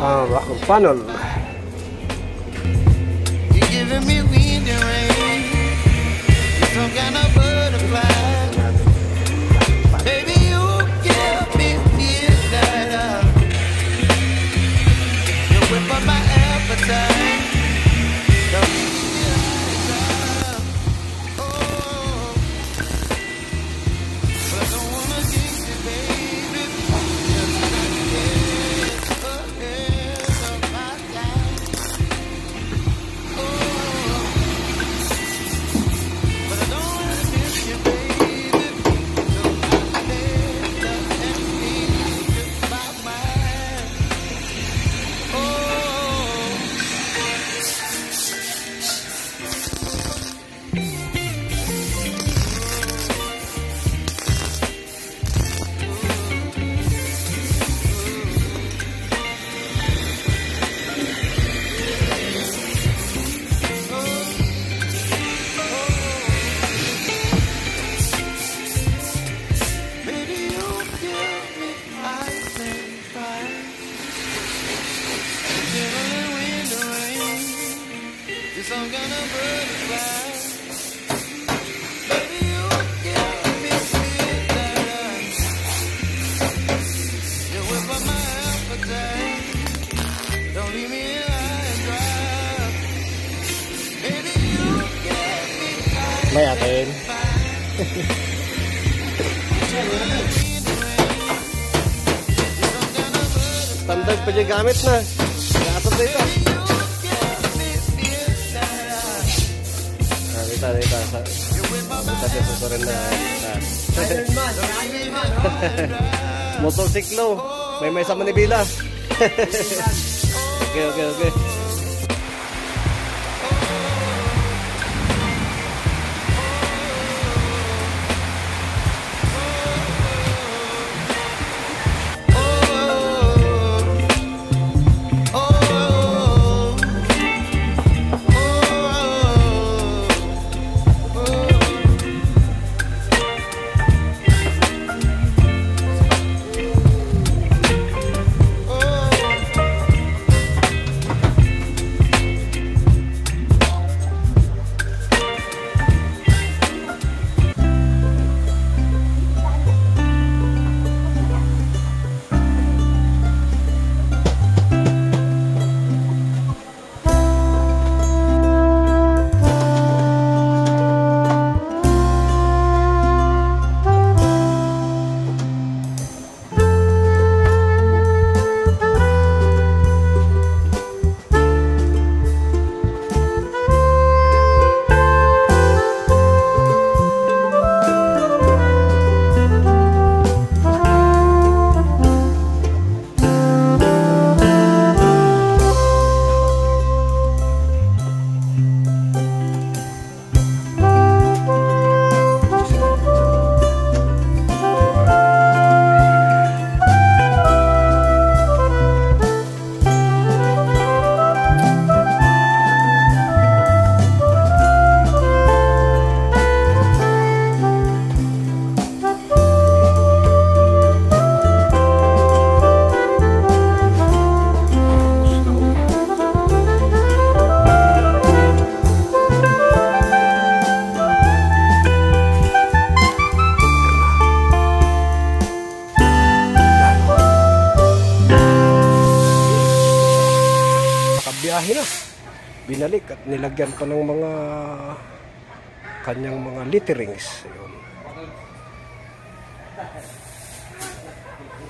rock panel. You're giving me wind and rain, some kind of butterfly. Baby, you give me midnight. You whip up my appetite. Don't leave me high. Oh, but I don't wanna get you, baby. Just like this, ahead of my time. Oh, but I don't wanna miss you, baby. So I stand up and think about mine. Oh. Baby, you give me ice and fire. You're chilling with the rain. You're some kind of butterfly. Baby, you give me midnight. You whip up my appetite. Don't leave me high and dry. Baby, you give me ice May atin. Standard pa dyan gamit na. Nakasap na ito. Kita. Kita dyan susurin na. Motorsiklo. May sa Manibila. Okay. Biyahe na. Binalik at nilagyan pa ng mga kanyang mga litterings. Ayun.